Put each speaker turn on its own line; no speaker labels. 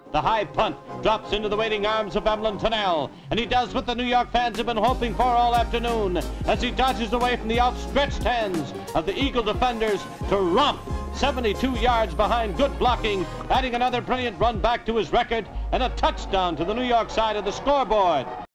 The high punt drops into the waiting arms of Emlen Tunnell, and he does what the New York fans have been hoping for all afternoon as he dodges away from the outstretched hands of the Eagle defenders to romp 72 yards behind good blocking, adding another brilliant run back to his record and a touchdown to the New York side of the scoreboard.